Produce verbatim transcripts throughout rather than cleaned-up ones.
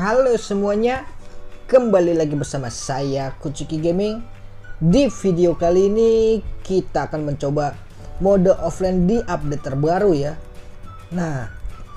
Halo semuanya, kembali lagi bersama saya Kucuki Gaming. Di video kali ini kita akan mencoba mode offline di update terbaru ya. Nah,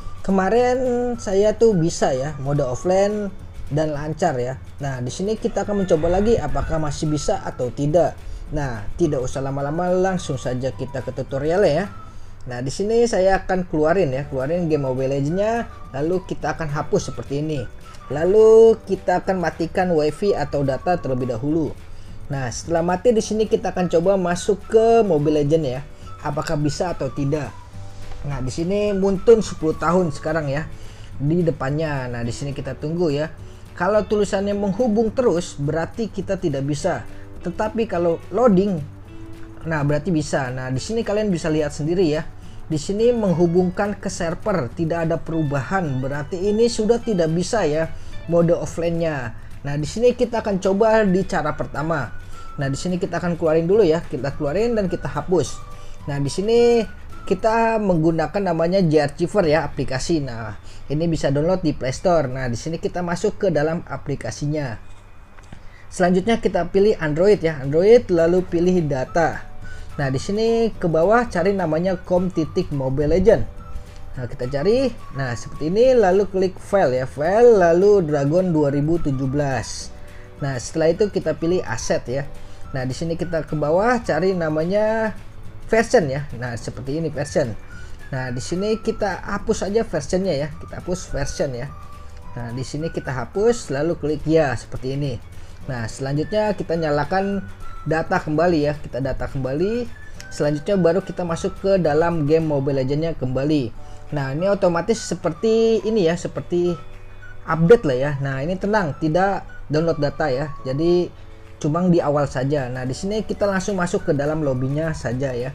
kemarin saya tuh bisa ya mode offline dan lancar ya. Nah, di sini kita akan mencoba lagi apakah masih bisa atau tidak. Nah, tidak usah lama-lama, langsung saja kita ke tutorialnya ya. Nah, di sini saya akan keluarin ya, keluarin game Mobile Legends-nya, lalu kita akan hapus seperti ini. Lalu kita akan matikan wifi atau data terlebih dahulu. Nah, setelah mati di sini kita akan coba masuk ke Mobile Legends ya. Apakah bisa atau tidak. Nah, di sini Muntun sepuluh tahun sekarang ya di depannya. Nah, di sini kita tunggu ya. Kalau tulisannya menghubung terus berarti kita tidak bisa. Tetapi kalau loading, nah berarti bisa. Nah, di sini kalian bisa lihat sendiri ya. Di sini menghubungkan ke server, tidak ada perubahan, berarti ini sudah tidak bisa ya mode offline-nya. Nah, di sini kita akan coba di cara pertama. Nah, di sini kita akan keluarin dulu ya, kita keluarin dan kita hapus. Nah, di sini kita menggunakan namanya Jarchiver ya, aplikasi. Nah, ini bisa download di Play Store. Nah, di sini kita masuk ke dalam aplikasinya. Selanjutnya kita pilih Android ya, Android lalu pilih data. Nah, di sini ke bawah cari namanya com titik mobile legend. Nah, kita cari. Nah, seperti ini lalu klik file ya, file lalu Dragon dua ribu tujuh belas. Nah, setelah itu kita pilih aset ya. Nah, di sini kita ke bawah cari namanya version ya. Nah, seperti ini version. Nah, di sini kita hapus aja versionnya ya. Kita hapus version ya. Nah, di sini kita hapus lalu klik ya seperti ini. Nah, selanjutnya kita nyalakan data kembali ya, kita data kembali. Selanjutnya baru kita masuk ke dalam game Mobile Legends-nya kembali. Nah, ini otomatis seperti ini ya, seperti update lah ya. Nah, ini tenang, tidak download data ya. Jadi cuma di awal saja. Nah, di sini kita langsung masuk ke dalam lobbynya saja ya.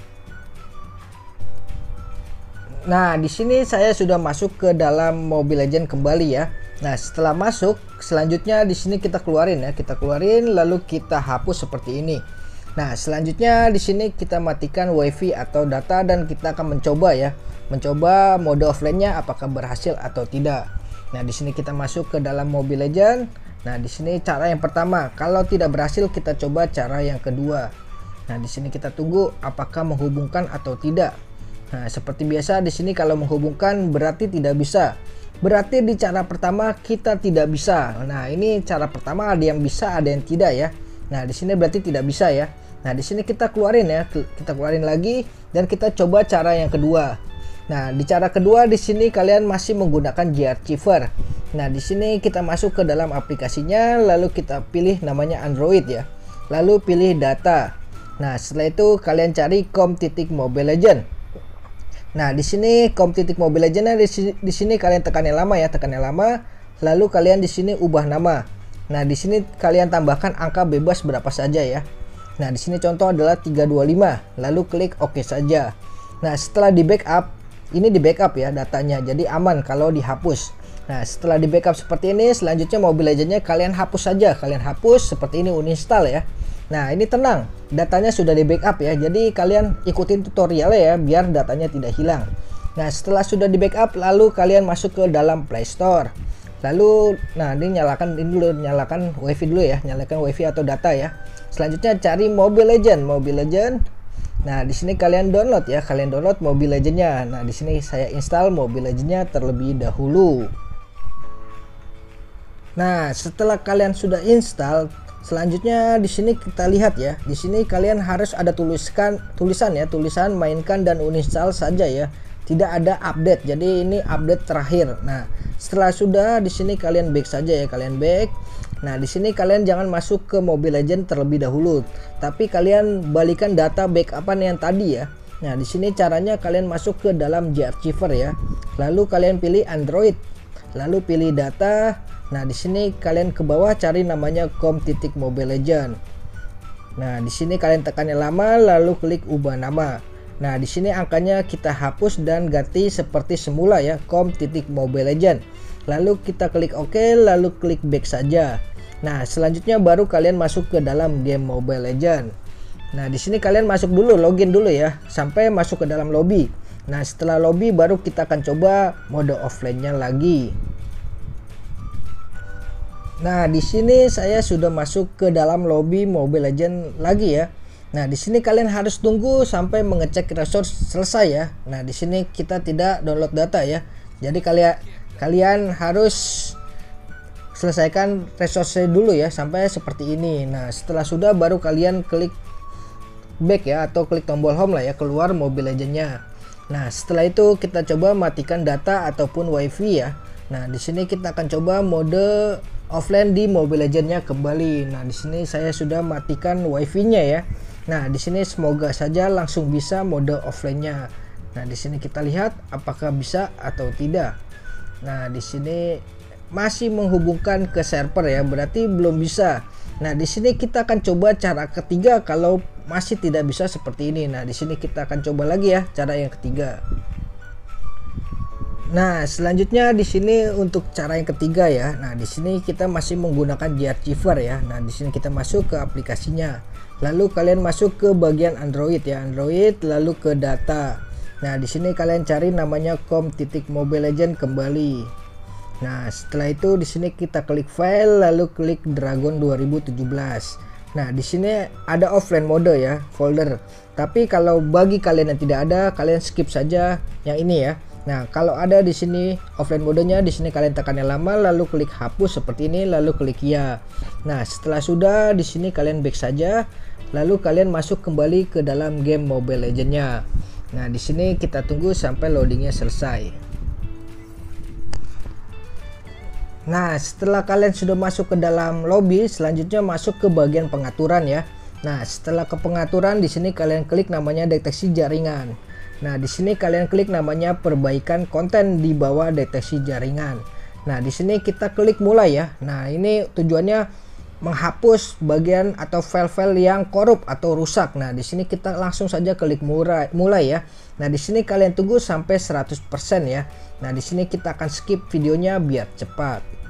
Nah, di sini saya sudah masuk ke dalam Mobile Legends kembali ya. Nah, setelah masuk, selanjutnya di sini kita keluarin ya, kita keluarin lalu kita hapus seperti ini. Nah, selanjutnya di sini kita matikan wifi atau data dan kita akan mencoba ya, mencoba mode offline-nya apakah berhasil atau tidak. Nah, di sini kita masuk ke dalam Mobile Legends. Nah, di sini cara yang pertama, kalau tidak berhasil kita coba cara yang kedua. Nah, di sini kita tunggu apakah menghubungkan atau tidak. Nah, seperti biasa di sini kalau menghubungkan berarti tidak bisa. Berarti di cara pertama kita tidak bisa. Nah, ini cara pertama, ada yang bisa, ada yang tidak ya. Nah, di sini berarti tidak bisa ya. Nah, di sini kita keluarin ya, kita keluarin lagi dan kita coba cara yang kedua. Nah, di cara kedua di sini kalian masih menggunakan Jarchiver. Nah, di sini kita masuk ke dalam aplikasinya, lalu kita pilih namanya Android ya. Lalu pilih data. Nah, setelah itu kalian cari com titik mobile legend. Nah, di sini com titik mobile legend di sini, di sini kalian tekan yang lama ya, tekan yang lama. Lalu kalian di sini ubah nama. Nah, di sini kalian tambahkan angka bebas berapa saja ya. Nah, di sini contoh adalah tiga dua lima. Lalu klik oke saja. Nah, setelah di backup, ini di backup ya datanya. Jadi aman kalau dihapus. Nah, setelah di backup seperti ini, selanjutnya Mobile Legends-nya kalian hapus saja. Kalian hapus seperti ini, uninstall ya. Nah, ini tenang, datanya sudah di backup ya. Jadi kalian ikutin tutorialnya ya biar datanya tidak hilang. Nah, setelah sudah di backup lalu kalian masuk ke dalam Play Store. Lalu nah ini nyalakan ini dulu, nyalakan wifi dulu ya, nyalakan wifi atau data ya. Selanjutnya cari Mobile Legends, Mobile Legends. Nah, di sini kalian download ya, kalian download Mobile Legends-nya. Nah, di sini saya install Mobile Legends-nya terlebih dahulu. Nah, setelah kalian sudah install, selanjutnya di sini kita lihat ya. Di sini kalian harus ada tuliskan tulisan ya, tulisan mainkan dan uninstall saja ya. Tidak ada update. Jadi ini update terakhir. Nah, setelah sudah di sini kalian back saja ya, kalian back. Nah, di sini kalian jangan masuk ke Mobile Legends terlebih dahulu, tapi kalian balikan data backupan yang tadi ya. Nah, di sini caranya kalian masuk ke dalam Jarchiver ya. Lalu kalian pilih Android. Lalu pilih data. Nah, di sini kalian ke bawah cari namanya com titik mobile legend. Nah, di sini kalian tekan yang lama lalu klik ubah nama. Nah, di sini angkanya kita hapus dan ganti seperti semula ya, com titik mobile legend. Lalu kita klik OK, lalu klik back saja. Nah, selanjutnya baru kalian masuk ke dalam game Mobile Legends. Nah, di sini kalian masuk dulu, login dulu ya, sampai masuk ke dalam lobby. Nah, setelah lobby baru kita akan coba mode offline-nya lagi. Nah, di sini saya sudah masuk ke dalam lobby Mobile Legends lagi ya. Nah, di sini kalian harus tunggu sampai mengecek resource selesai ya. Nah, di sini kita tidak download data ya. Jadi kalian kalian harus selesaikan resource dulu ya sampai seperti ini. Nah, setelah sudah baru kalian klik back ya atau klik tombol home lah ya, keluar Mobile Legends-nya. Nah, setelah itu kita coba matikan data ataupun wifi ya. Nah, di sini kita akan coba mode offline di Mobile Legends-nya kembali. Nah, di sini saya sudah matikan wifi-nya ya. Nah, di sini semoga saja langsung bisa mode offline-nya. Nah, di sini kita lihat apakah bisa atau tidak. Nah, di sini masih menghubungkan ke server ya, berarti belum bisa. Nah, di sini kita akan coba cara ketiga kalau masih tidak bisa seperti ini. Nah, di sini kita akan coba lagi ya cara yang ketiga. Nah, selanjutnya di sini untuk cara yang ketiga ya. Nah, di sini kita masih menggunakan Geargiver ya. Nah, di sini kita masuk ke aplikasinya. Lalu kalian masuk ke bagian Android ya, Android lalu ke data. Nah, di sini kalian cari namanya com.mobile legend kembali. Nah, setelah itu di sini kita klik file lalu klik Dragon dua ribu tujuh belas. Nah, di sini ada offline mode ya, folder. Tapi kalau bagi kalian yang tidak ada, kalian skip saja yang ini ya. Nah, kalau ada di sini offline modenya, di sini kalian tekan yang lama lalu klik hapus seperti ini lalu klik ya. Nah, setelah sudah di sini kalian back saja lalu kalian masuk kembali ke dalam game Mobile Legends-nya. Nah, di sini kita tunggu sampai loadingnya selesai. Nah, setelah kalian sudah masuk ke dalam lobby, selanjutnya masuk ke bagian pengaturan ya. Nah, setelah ke pengaturan di sini kalian klik namanya deteksi jaringan. Nah, di sini kalian klik namanya perbaikan konten di bawah deteksi jaringan. Nah, di sini kita klik mulai ya. Nah, ini tujuannya menghapus bagian atau file-file yang korup atau rusak. Nah, di sini kita langsung saja klik mulai, mulai ya. Nah, di sini kalian tunggu sampai seratus persen ya. Nah, di sini kita akan skip videonya biar cepat.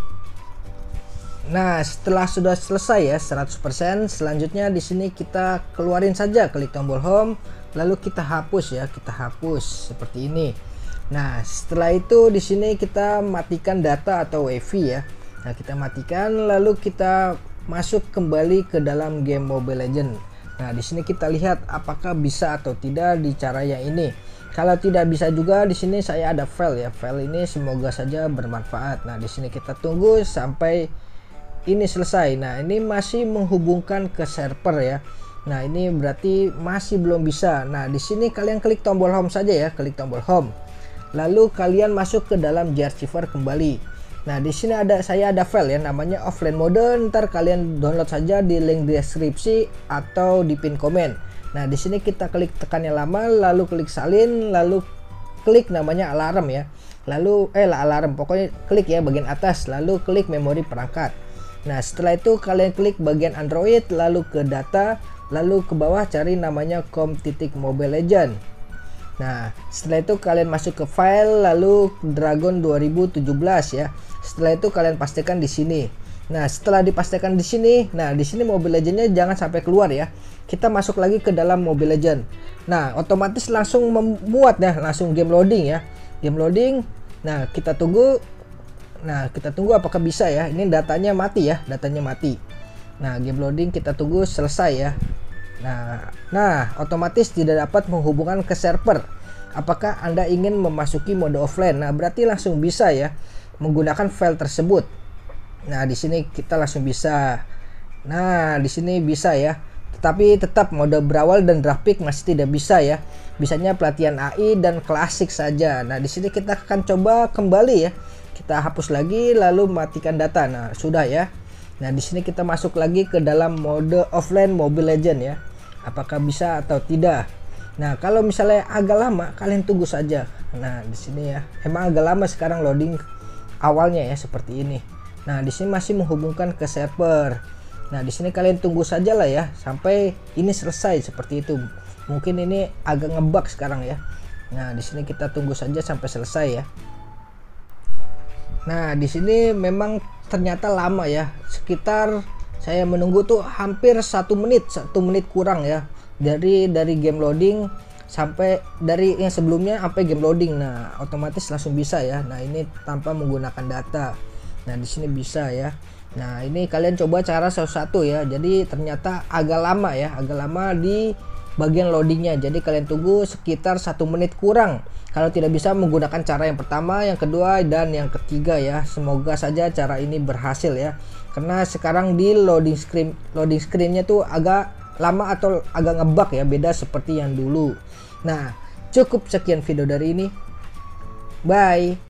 Nah, setelah sudah selesai ya seratus persen, selanjutnya di sini kita keluarin saja, klik tombol home, lalu kita hapus ya, kita hapus seperti ini. Nah, setelah itu di sini kita matikan data atau wifi ya. Nah, kita matikan lalu kita masuk kembali ke dalam game Mobile Legends. Nah, di sini kita lihat apakah bisa atau tidak di cara yang ini. Kalau tidak bisa juga di sini saya ada file ya. File ini semoga saja bermanfaat. Nah, di sini kita tunggu sampai ini selesai. Nah, ini masih menghubungkan ke server ya. Nah, ini berarti masih belum bisa. Nah, di sini kalian klik tombol home saja ya, klik tombol home. Lalu kalian masuk ke dalam Geargiver kembali. Nah, di sini ada saya ada file ya namanya offline mode. Ntar kalian download saja di link deskripsi atau di pin komen. Nah, di sini kita klik tekan yang lama, lalu klik salin, lalu klik namanya alarm ya. Lalu eh lah alarm, pokoknya klik ya bagian atas, lalu klik memori perangkat. Nah, setelah itu kalian klik bagian Android lalu ke data, lalu ke bawah cari namanya com.mobile legend. Nah, setelah itu kalian masuk ke file lalu Dragon dua ribu tujuh belas ya. Setelah itu kalian pastikan di sini. Nah, setelah dipastikan di sini, nah di sini Mobile Legends-nya jangan sampai keluar ya. Kita masuk lagi ke dalam Mobile Legends. Nah, otomatis langsung memuat ya, langsung game loading ya. Game loading. Nah, kita tunggu. Nah, kita tunggu apakah bisa ya. Ini datanya mati ya, datanya mati. Nah, game loading kita tunggu selesai ya. Nah, nah otomatis tidak dapat menghubungkan ke server. Apakah Anda ingin memasuki mode offline? Nah, berarti langsung bisa ya menggunakan file tersebut. Nah, di sini kita langsung bisa. Nah, di sini bisa ya. Tetapi tetap mode berawal dan grafik masih tidak bisa ya. Bisanya pelatihan A I dan klasik saja. Nah, di sini kita akan coba kembali ya. Kita hapus lagi lalu matikan data. Nah, sudah ya. Nah, di sini kita masuk lagi ke dalam mode offline Mobile Legends ya. Apakah bisa atau tidak? Nah, kalau misalnya agak lama, kalian tunggu saja. Nah, di sini ya. Emang agak lama sekarang loading awalnya ya seperti ini. Nah, di sini masih menghubungkan ke server. Nah, di sini kalian tunggu saja lah ya sampai ini selesai seperti itu. Mungkin ini agak ngebug sekarang ya. Nah, di sini kita tunggu saja sampai selesai ya. Nah, di sini memang ternyata lama ya. Sekitar saya menunggu tuh hampir satu menit, satu menit kurang ya. Dari dari game loading sampai dari yang sebelumnya sampai game loading. Nah, otomatis langsung bisa ya. Nah, ini tanpa menggunakan data. Nah, di sini bisa ya. Nah ini kalian coba cara satu-satu ya. Jadi ternyata agak lama ya, agak lama di bagian loadingnya. Jadi kalian tunggu sekitar satu menit kurang kalau tidak bisa menggunakan cara yang pertama, yang kedua, dan yang ketiga ya. Semoga saja cara ini berhasil ya, karena sekarang di loading screen loading screennya tuh agak lama atau agak ngebug ya, beda seperti yang dulu. Nah cukup sekian video dari ini, bye.